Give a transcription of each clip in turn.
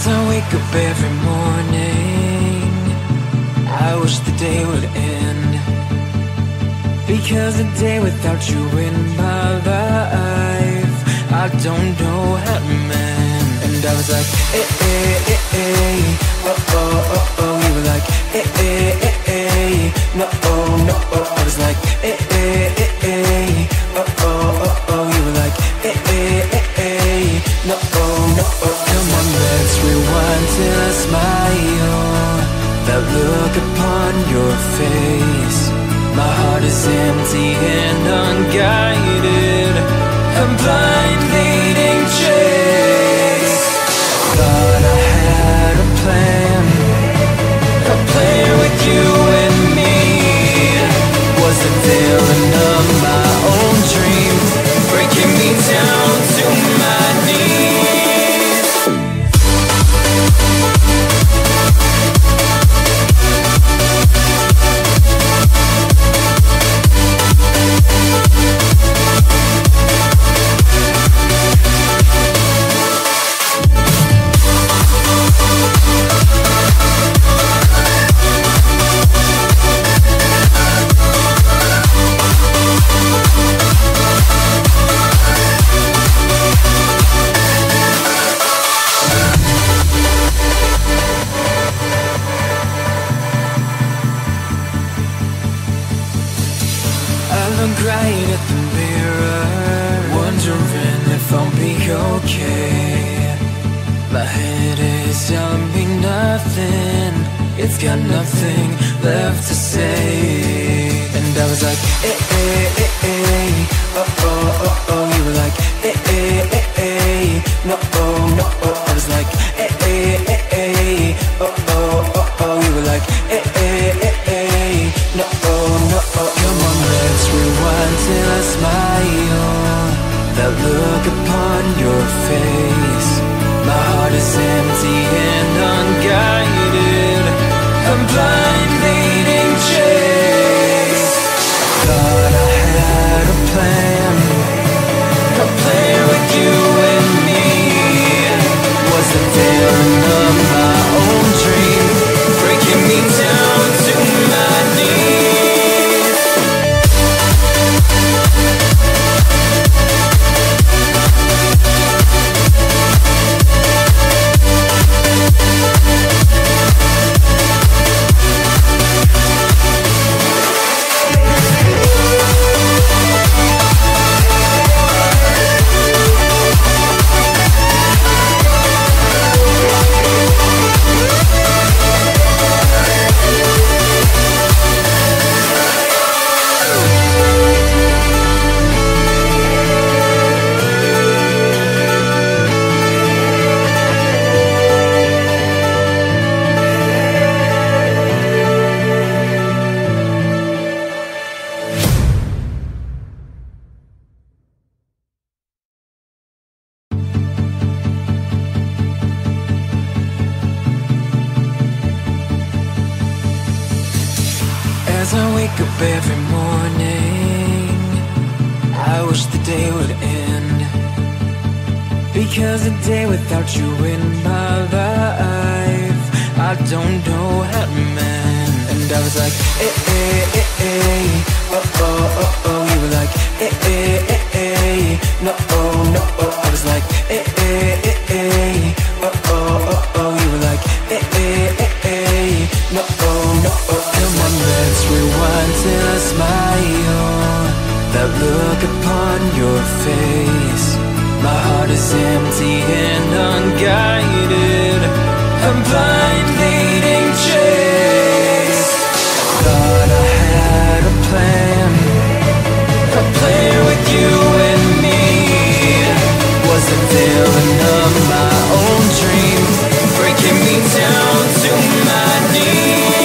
As I wake up every morning, I wish the day would end, because a day without you in my life, I don't know how to mend. And I was like, eh, eh, eh, eh, oh, oh, oh, oh. You were like, eh, eh, eh, eh, no, oh, no, oh. I was like, eh, eh, eh, eh, oh, oh, oh, oh. You were like, eh, eh, eh, eh, no, oh, no, oh. Come on, let's rewind till I smile. That look upon your face, my heart is empty and unguided, a blind leading chase. Thought I had a plan with you and me. Was the villain of my own dream, breaking me down to my knees. Right at the mirror, wondering if I'll be okay. My head is telling me nothing, it's got nothing left to say. And I was like, eh, eh, eh, eh, oh, oh, oh, oh. You were like, eh, eh, eh, eh, no, oh, no, oh. I was like, eh, eh, eh, eh, oh, oh, oh, oh. You were like, eh, eh, eh, eh, no, oh, no, oh. Come on, let's rewind till I smile. That look upon your face, my heart is empty and unguided, a blind leading chase. Thought I had a plan with you and me. Was the villain of my own dream, breaking me down to my knees. As I wake up every morning, I wish the day would end, because a day without you in my life, I don't know how to mend. And I was like, eh, eh, eh, eh, oh, oh, oh, oh. You were like, eh, eh, eh, eh, no, oh, no, oh. I was like, eh, eh, eh, eh, oh, oh, oh, oh. You were like, eh, eh, eh, eh, no, oh, no, oh. Come on, let's rewind till I smile. That look upon your face, my heart is empty and unguided, a blind leading chase. Thought I had a plan with you and me. Was the villain of my own dream, breaking me down to my knees.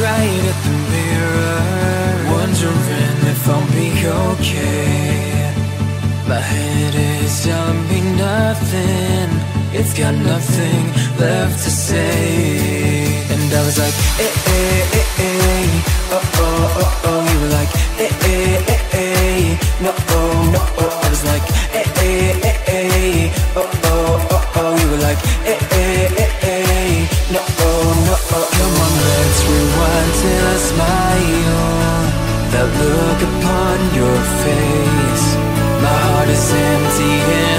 cried at the mirror, wondering if I'll be okay. My head is telling me nothing, it's got nothing left to say. And I was like, eh, eh, eh, eh, oh, oh, oh, oh. You were like, eh, eh, eh, eh, no, oh, no, oh. I was like, eh, eh, eh, eh, oh, oh, oh, oh. You were like, eh, eh, eh, eh, no, oh, no, oh. Come on, let's rewind till I smile, that look upon your face. My heart is empty